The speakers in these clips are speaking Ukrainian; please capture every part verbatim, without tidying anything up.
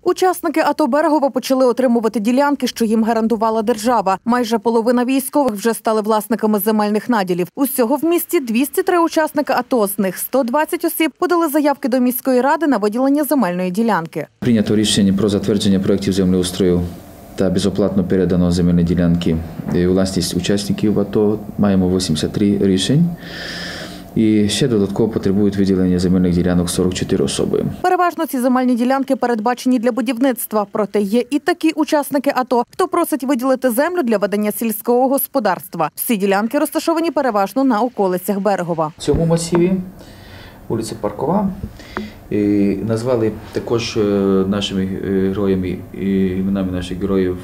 Учасники АТО Берегова почали отримувати ділянки, що їм гарантувала держава. Майже половина військових вже стали власниками земельних наділів. Усього в місті двісті три учасника АТО, з них сто двадцять осіб подали заявки до міської ради на виділення земельної ділянки. Прийнято рішення про затвердження проєктів землеустрою та безоплатно передано земельні ділянки у власність учасників АТО. Маємо вісімдесят три рішень. І ще додатково потребують виділення земельних ділянок сорок чотири особи. Переважно ці земельні ділянки передбачені для будівництва. Проте є і такі учасники АТО, хто просить виділити землю для ведення сільського господарства. Всі ділянки розташовані переважно на околицях Берегова. В цьому масиві вулиця Паркова. І назвали також нашими героями, іменами наших героїв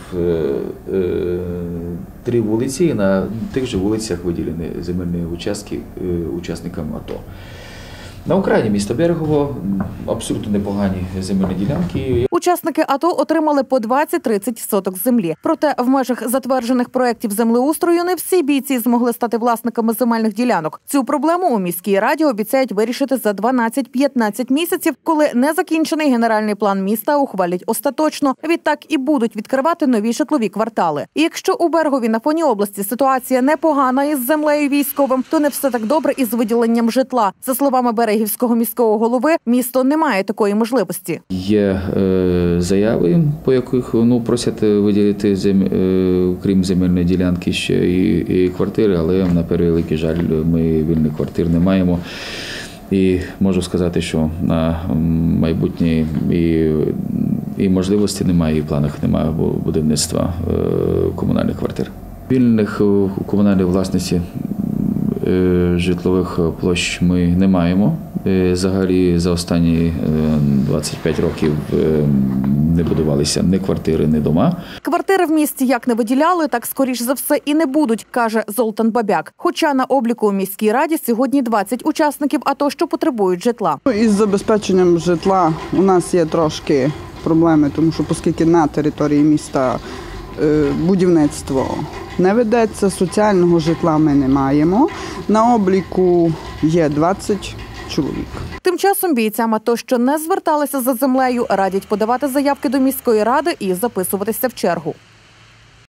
три вулиці. На тих же вулицях виділені земельні участки учасникам АТО. На Україні місто Берегово абсолютно непогані земельні ділянки. Учасники АТО отримали по двадцять-тридцять соток землі. Проте в межах затверджених проєктів землеустрою не всі бійці змогли стати власниками земельних ділянок. Цю проблему у міській раді обіцяють вирішити за дванадцять-п'ятнадцять місяців, коли незакінчений генеральний план міста ухвалять остаточно. Відтак і будуть відкривати нові житлові квартали. І якщо у Берегові на фоні області ситуація непогана із землею військовим, то не все так добре із виділенням житла. За словами Берегівського міського голови, місто не має такої можливості. Є е, заяви, по яких ну, просять виділити, зем, е, крім земельної ділянки, ще і, і квартири, але на превеликий жаль, ми вільних квартир не маємо. І можу сказати, що на майбутнє і, і можливості немає, і в планах немає будівництва е, комунальних квартир. Вільних у комунальній власності е, житлових площ ми не маємо. Взагалі за останні двадцять п'ять років не будувалися ні квартири, ні дома. Квартири в місті як не виділяли, так скоріш за все і не будуть, каже Золтан Бабяк. Хоча на обліку у міській раді сьогодні двадцять учасників АТО, що потребують житла. Із забезпеченням житла у нас є трошки проблеми, тому що оскільки на території міста будівництво не ведеться, соціального житла ми не маємо. На обліку є двадцять чоловік. Тим часом бійцям АТО, що не зверталися за землею, радять подавати заявки до міської ради і записуватися в чергу.